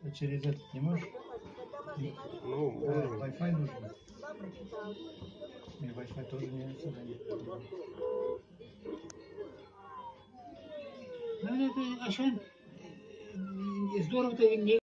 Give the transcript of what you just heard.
А через этот не можешь? Ну, Wi-Fi нужен. И Wi-Fi тоже не задание. Ну, это Ашан, здорово-то не